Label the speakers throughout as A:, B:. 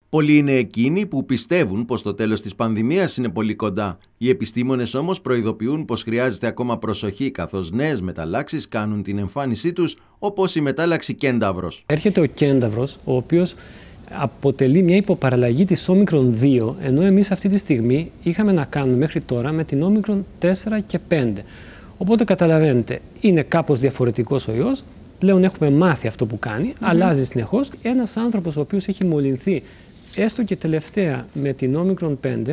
A: Πολλοί είναι εκείνοι που πιστεύουν πως το τέλος της πανδημίας είναι πολύ κοντά. Οι επιστήμονες όμως προειδοποιούν πως χρειάζεται ακόμα προσοχή, καθώς νέες μεταλλάξεις κάνουν την εμφάνισή τους, όπως η μετάλλαξη κένταυρος.
B: Έρχεται ο κένταυρος, ο οποίος αποτελεί μια υποπαραλλαγή της όμικρον 2, ενώ εμείς αυτή τη στιγμή είχαμε να κάνουμε μέχρι τώρα με την όμικρον 4 και 5. Οπότε καταλαβαίνετε, είναι κάπως διαφορετικός ο ιός, πλέον έχουμε μάθει αυτό που κάνει, αλλάζει συνεχώς. Ένας άνθρωπος ο οποίος έχει μολυνθεί έστω και τελευταία με την όμικρον 5,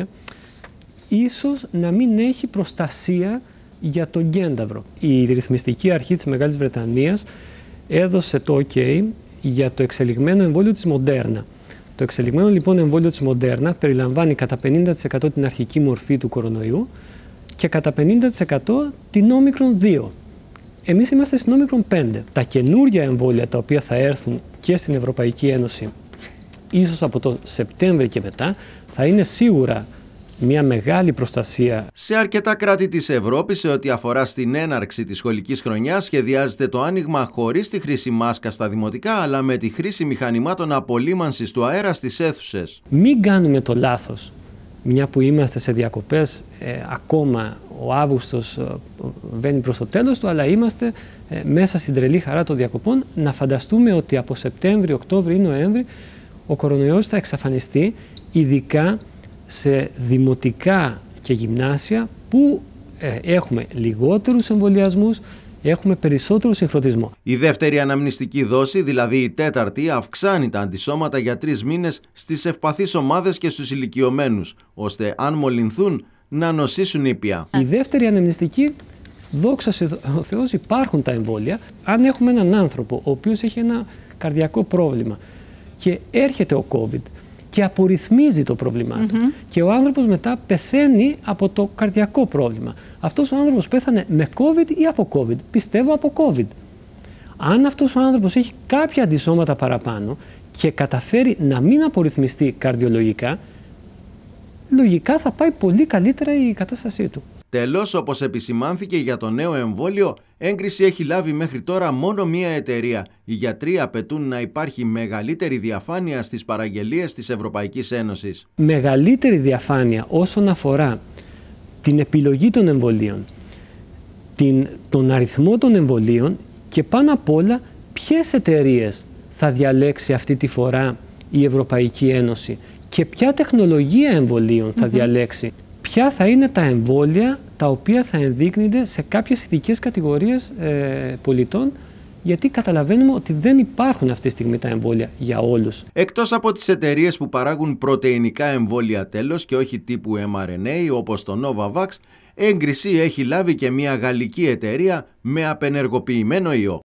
B: ίσως να μην έχει προστασία για τον κένταυρο. Η ρυθμιστική αρχή της Μεγάλης Βρετανίας έδωσε το OK για το εξελιγμένο εμβόλιο της Moderna. Το εξελιγμένο λοιπόν εμβόλιο της Moderna περιλαμβάνει κατά 50% την αρχική μορφή του κορονοϊού και κατά 50% την όμικρον 2. Εμείς είμαστε στην όμικρον 5. Τα καινούργια εμβόλια τα οποία θα έρθουν και στην Ευρωπαϊκή Ένωση ίσως από το Σεπτέμβριο και μετά θα είναι σίγουρα μια μεγάλη προστασία.
A: Σε αρκετά κράτη της Ευρώπης, σε ό,τι αφορά στην έναρξη της σχολικής χρονιάς, σχεδιάζεται το άνοιγμα χωρίς τη χρήση μάσκα στα δημοτικά, αλλά με τη χρήση μηχανημάτων απολύμανσης του αέρα στις αίθουσες.
B: Μην κάνουμε το λάθος, μια που είμαστε σε διακοπές, ακόμα ο Αύγουστος βαίνει προς το τέλος του, αλλά είμαστε μέσα στην τρελή χαρά των διακοπών, να φανταστούμε ότι από Σεπτέμβριο, Οκτώβριο ή Νοέμβριο ο κορονοϊός θα εξαφανιστεί, ειδικά σε δημοτικά και γυμνάσια που έχουμε λιγότερους εμβολιασμούς, έχουμε περισσότερο συγχρονισμό.
A: Η δεύτερη αναμνηστική δόση, δηλαδή η τέταρτη, αυξάνει τα αντισώματα για 3 μήνες στις ευπαθείς ομάδες και στους ηλικιωμένους, ώστε αν μολυνθούν να νοσήσουν ήπια.
B: Η δεύτερη αναμνηστική, δόξα ο Θεός, υπάρχουν τα εμβόλια. Αν έχουμε έναν άνθρωπο ο οποίος έχει ένα καρδιακό πρόβλημα και έρχεται ο COVID και απορριθμίζει το πρόβλημά του και ο άνθρωπος μετά πεθαίνει από το καρδιακό πρόβλημα. Αυτός ο άνθρωπος πέθανε με COVID ή από COVID? Πιστεύω από COVID. Αν αυτός ο άνθρωπος έχει κάποια αντισώματα παραπάνω και καταφέρει να μην απορριθμιστεί καρδιολογικά, λογικά θα πάει πολύ καλύτερα η κατάστασή του.
A: Τέλος, όπως επισημάνθηκε για το νέο εμβόλιο, έγκριση έχει λάβει μέχρι τώρα μόνο μία εταιρεία. Οι γιατροί απαιτούν να υπάρχει μεγαλύτερη διαφάνεια στις παραγγελίες της Ευρωπαϊκής Ένωσης.
B: Μεγαλύτερη διαφάνεια όσον αφορά την επιλογή των εμβολίων, τον αριθμό των εμβολίων και πάνω απ' όλα ποιες εταιρείες θα διαλέξει αυτή τη φορά η Ευρωπαϊκή Ένωση και ποια τεχνολογία εμβολίων θα διαλέξει. Ποια θα είναι τα εμβόλια τα οποία θα ενδείκνυνται σε κάποιες ειδικές κατηγορίες πολιτών, γιατί καταλαβαίνουμε ότι δεν υπάρχουν αυτή τη στιγμή τα εμβόλια για όλους.
A: Εκτός από τις εταιρείες που παράγουν πρωτεϊνικά εμβόλια τέλος και όχι τύπου mRNA όπως το Novavax, έγκριση έχει λάβει και μια γαλλική εταιρεία με απενεργοποιημένο ιό.